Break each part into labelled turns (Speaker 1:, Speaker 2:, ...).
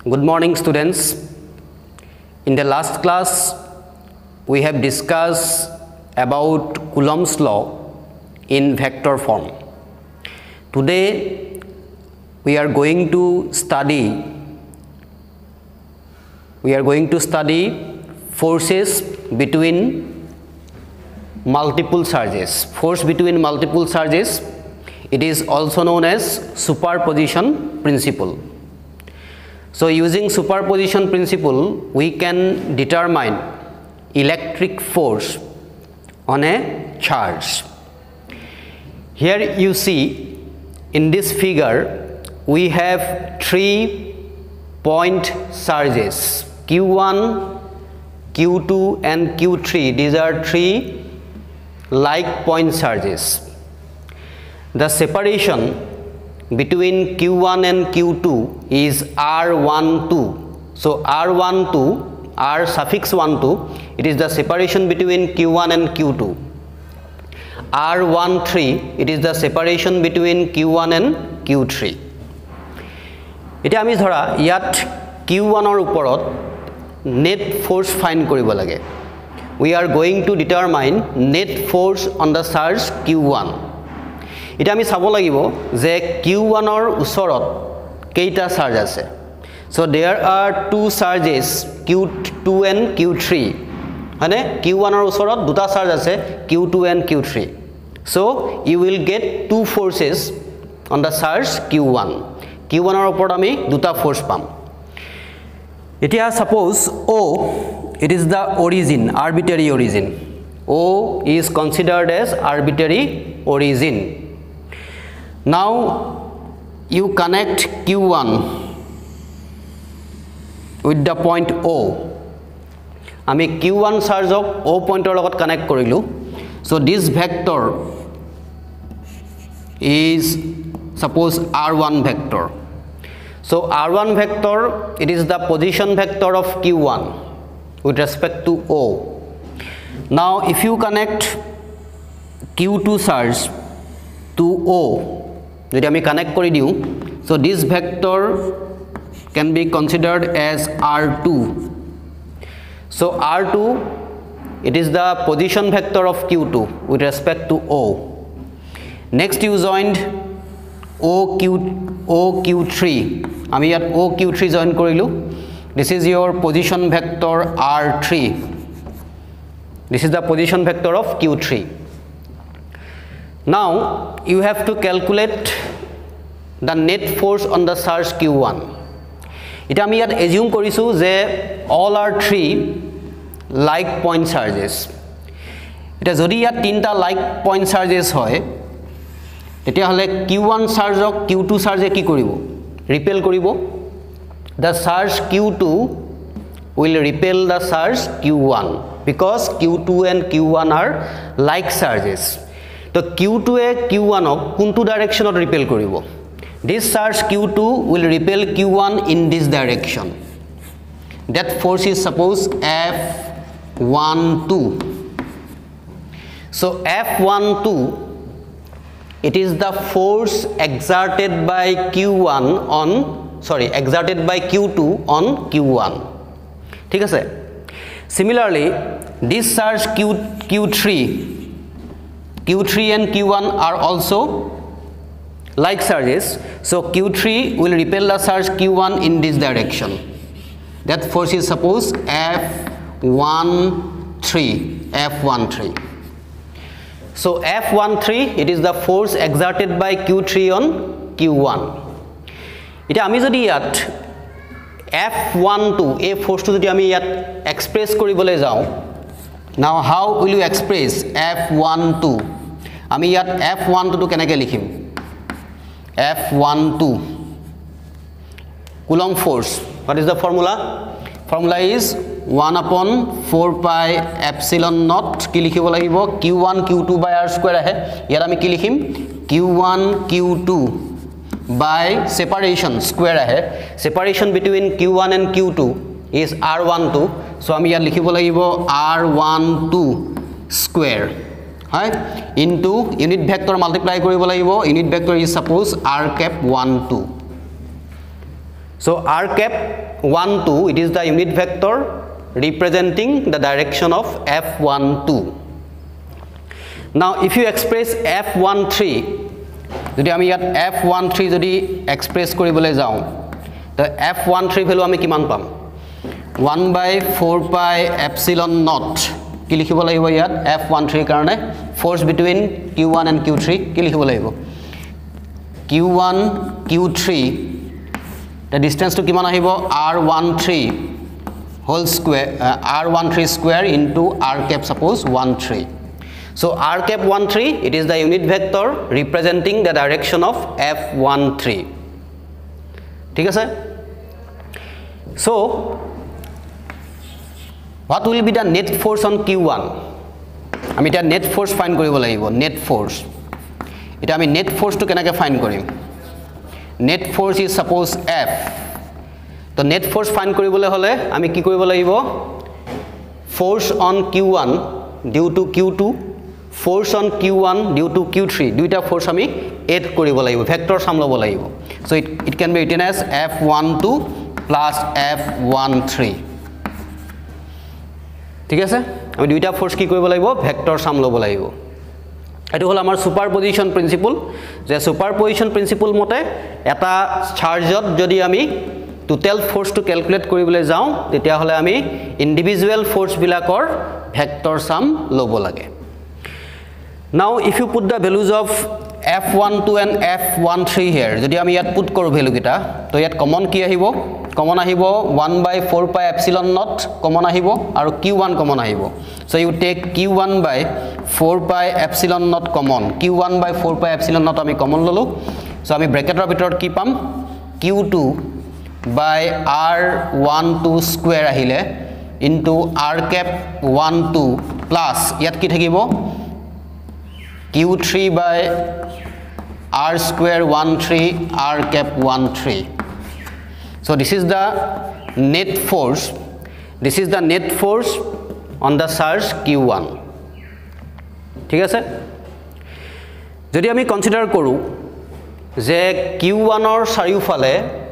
Speaker 1: Good morning, students. In the last class, we have discussed about Coulomb's law in vector form. Today, we are going to study forces between multiple charges. Force between multiple charges, it is also known as superposition principle. So using superposition principle, we can determine electric force on a charge. Here you see in this figure, we have 3 point charges, Q1, Q2 and Q3. These are 3 like point charges. The separation between Q1 and Q2 is R12. So R12, R suffix 12, it is the separation between Q1 and Q2. R13, it is the separation between Q1 and Q3. Eta ami dhora yat Q1 or uporot net force find koribo lage. We are going to determine net force on the charge Q1. এটা আমি চাব লাগিব যে Q1 or উচৰত কেইটা charge আছে so there are two charges Q2 and Q3 মানে Q1 or উচৰত দুটা চাৰ্জ আছে Q2 and Q3 so you will get two forces on the charge Q1 Q1 or ওপৰত আমি দুটা ফোর্স পাম এতিয়া suppose O it is the origin arbitrary origin O is considered as arbitrary origin. Now you connect Q1 with the point O. Ami Q1 charge of O pointer logot connect korilu. So this vector is suppose R1 vector. So R1 vector, it is the position vector of Q1 with respect to O. Now if you connect Q2 charge to O, যদি আমি connect কৰি দিও so this vector can be considered as R2 so R2 it is the position vector of Q2 with respect to O. Next you joined OQ3 আমি ইয়াত OQ3 join কৰিলো this is your position vector R3 this is the position vector of Q3. Now you have to calculate the net force on the charge Q1. Ita ami yat assume korisu je all are 3 like point charges. Ita jodi yat tinta like point charges hoy tetia hole Q1 charge ok Q2 charge e ki koribo repel koribo the charge Q2 will repel the charge Q1 because Q2 and Q1 are like charges. So Q2 e Q1 ok kuntu direction ot repel koribo this charge Q2 will repel Q1 in this direction that force is suppose F12 so F12 it is the force exerted by Q2 on Q1 ঠিক আছে similarly this charge Q3 and Q1 are also like charges so Q3 will repel the charge Q1 in this direction that force is suppose F13 so F13 it is the force exerted by Q3 on Q1 এটা আমি যদি ইয়াত F12 এই ফোর্সটো যদি আমি ইয়াত express কৰিবলে যাও now how will you express F12 আমি ইয়াত F12 to কেনেকে লিখিম F12 Coulomb force what is the formula is 1/4 pi epsilon naught কি লিখিব লাগিব Q1 Q2 by r square আহে ইয়াত আমি কি লিখিম Q1 Q2 by separation square ahe separation between Q1 and Q2 is R12 so ami yar likhibo lagibo R12 square hai into unit vector multiply koribo lagibo unit vector is suppose r cap 12 So r cap 1 2, it is the unit vector representing the direction of f12. Now if you express f13, যদি আমি ইয়াত f13 যদি express কৰিবলৈ যাওঁ তো f13 value আমি কিমান পাম 1/4 pi epsilon naught কি লিখিব লাগিব ইয়াত f13 কাৰণে force between q1 and q3 কি লিখিব লাগিব q1 q3 the distance to কিমান আহিব r13 whole square r13 square into r cap suppose 13. So r cap 13, it is the unit vector representing the direction of f13. ठीक है sir? So what will be the net force on q1? আমি এটা net force find কৰিব লাগিব net force. এটা আমি net force to কেনেকৈ find কৰিম? Net force is suppose f. তো net force find কৰিবলৈ হলে আমি কি কৰিব লাগিব? Force on q1 due to q2, force on q1 due to q3, দুইটা force আমি add কৰিব লাগিব, vector sum লব লাগিব. So it can be written as f12 plus f13. ঠিক আছে? আমি দুইটা force কি কৰিব লাগিব? Vector sum লব লাগিব. এটো হল আমাৰ সুপাৰপজিশন প্ৰিন্সিপল যে সুপাৰপজিশন প্ৰিন্সিপল মতে এটা চাৰ্জত যদি আমি টোটাল ফোর্স টু ক্যালকুলেট কৰিবলৈ যাওঁ তেতিয়া হলে আমি ইন্ডিভিজুয়াল ফোর্স বিলাকৰ ভেক্টৰ সাম লব লাগে Now if you put the values of f12 and f13 here যদি আমি ইয়াত পুট কৰো ভ্যালু কিটা তো ইয়াত কমন কি আহিব কমন আহিব 1/4 pi epsilon naught কমন আহিব আৰু q1 কমন আহিব so you take q1/4 pi epsilon naught common q1/4 pi epsilon naught আমি কমন ললো so আমি ব্র্যাকেটৰ ভিতৰত কি পাম q2 by r12 square আহিলে into r cap 12 plus ইয়াত কি থাকিব q3 by r square 13 r cap 13 so this is the net force on the surge q1 ঠিক আছে যদি আমি কনসিডার কৰো যে q1 ৰ চাৰিওফালে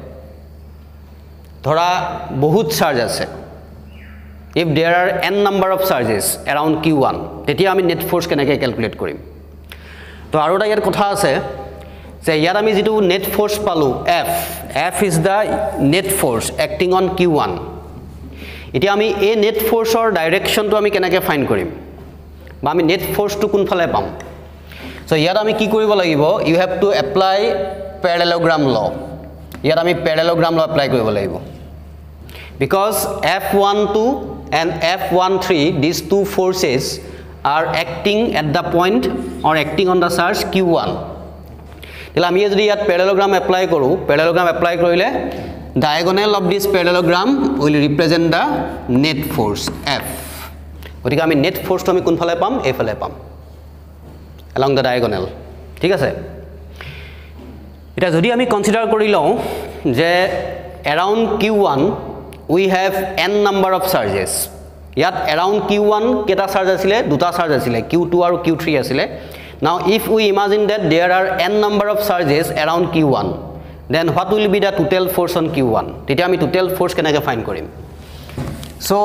Speaker 1: ধৰা বহুত চাৰ্জ আছে if there are n number of charges around q1 তেতিয়া আমি net force কেনেকৈ ক্যালকুলেট কৰিম তো আৰু এটা ইয়াৰ কথা আছে যে ইয়াত আমি যেটো net force পালো f is the net force acting on q1 এতিয়া আমি এই net force ৰ ডাইৰেকশন তো আমি কেনেকৈ ফাইন্ড কৰিম বা আমি net force তো কোনফালে পাম so ইয়াত আমি কি কৰিব লাগিব you have to apply parallelogram law ইয়াত আমি parallelogram law apply কৰিব লাগিব because f12 and f13 these two forces are acting at the point or acting on the surge q1 তেলা আমি যদি ইয়াত parallelogram apply কৰিলে diagonal of this parallelogram will represent the net force f গতিকে আমি net force তো আমি কোনফালে পাম এফালে পাম along the diagonal ঠিক আছে এটা যদি আমি কনসিডার কৰি লওঁ যে around q1 we have n number of charges yat around q1 keta charge asile duta charge asile q2 aru q3 asile now if we imagine that there are n number of charges around q1 then what will be the total force on q1 tete ami total force kenake find korim so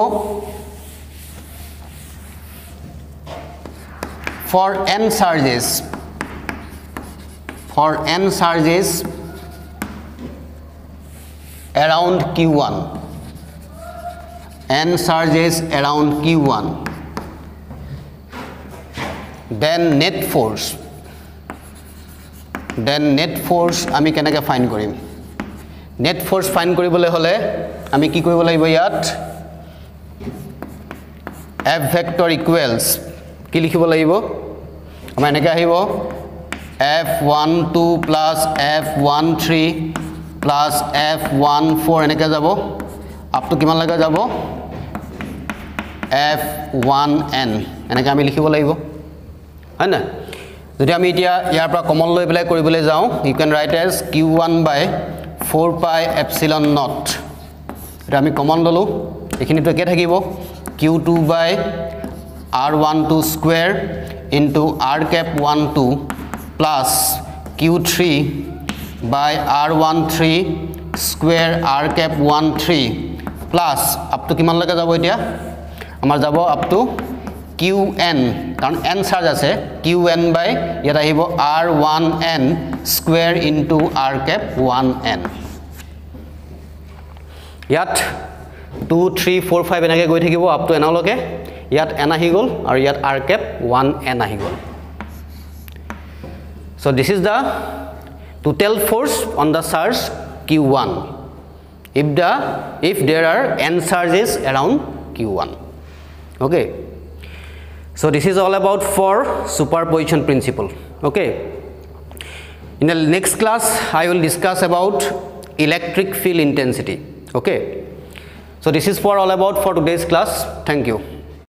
Speaker 1: for n charges around q1 n charges around q1 then net force আমি কেনেকৈ find কৰিম net force find কৰিবলৈ হলে আমি কি কৰিব লাগিব ইয়াত f vector equals কি লিখিব লাগিব আমাৰ এনেকৈ আহিব f12 plus f13 plus f14 এনেকৈ যাব up to কিমান লাগা যাব f1n এনেকৈ আমি লিখিব লাগিব হয় না যদি আমি এতিয়া ইয়াৰ পৰা কমন লৈ পেলাই কৰিবলৈ যাওঁ you can write as q1/4 pi epsilon naught এটা আমি কমন ললো এখিনি তো কে থাকিব q2/r12 square into r cap 12 plus q3/r13 square r cap 1 3 plus up to কিমান লৈকে যাব এতিয়া আমাৰ যাব up to qn কাৰণ n চাৰ্জ আছে qn by ইয়াত আহিব r1n square into r cap 1n ইয়াত 2 3 4 5 এনেকৈ গৈ থাকিব up to n লৈকে ইয়াত n আহি গল আৰু ইয়াত r cap 1n আহি গল so this is the total force on the charge q1 if there are n charges around q1 okay so this is all about for superposition principle okay in the next class I will discuss about electric field intensity okay so this is for all about for today's class thank you